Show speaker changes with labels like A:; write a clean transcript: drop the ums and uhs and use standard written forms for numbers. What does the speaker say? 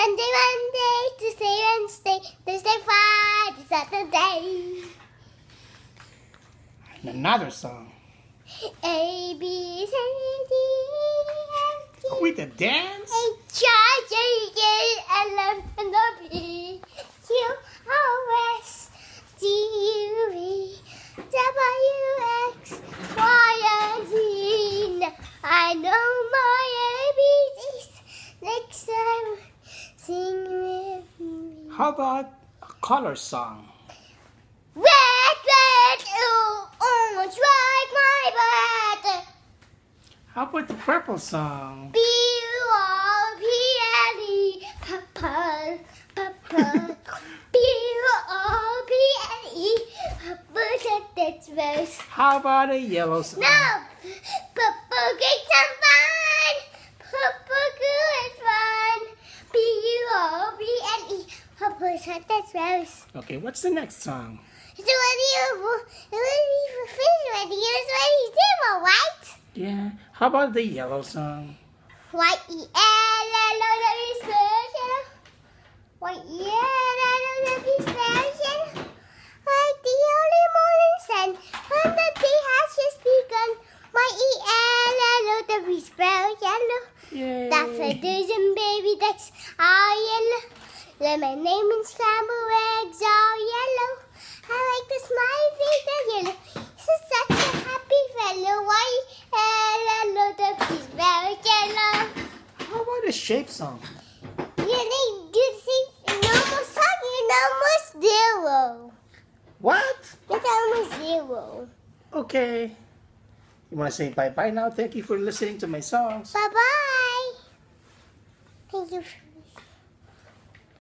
A: Sunday, Monday, Tuesday, Wednesday, Thursday, Friday, Saturday.
B: And another song.
A: A, B, C, D, F, G.
B: With the dance?
A: H, I, J, K, L, M, N, O, P, Q, R, S, T, U, V, W, X, Y, and Z. Now I know my ABCs. Next time, sing with me.
B: How about a color song?
A: Red, red, orange, like my bread.
B: How about the purple song?
A: B-U-R-P-L-E, purple, purple. B-U-R-P-L-E, purple, that's rose.
B: How about a yellow song?
A: No, purple cakes are fun. Purple good fun. B-U-R-P-L-E, purple, that's rose.
B: Okay, what's the next song?
A: So when you finish ready, it's ready zero, right?
B: Yeah. How about the yellow song?
A: Y-E-L-L-O-W special. Y-E-L-L-O-W special. Like the early morning sun, when the day has just begun. Y-E-L-L-O-W special.
B: Yay.
A: Daffodils and baby ducks are yellow. Lemonade and scrambled eggs are yellow. I like the smiley face of yellow. He's such a happy fellow. Y-E-L-L-O-W special.
B: How about a shape song?
A: You need to sing almost talking almost zero.
B: What?
A: It's almost zero.
B: Okay. You want to say bye-bye now? Thank you for listening to my songs.
A: Bye-bye. Thank you.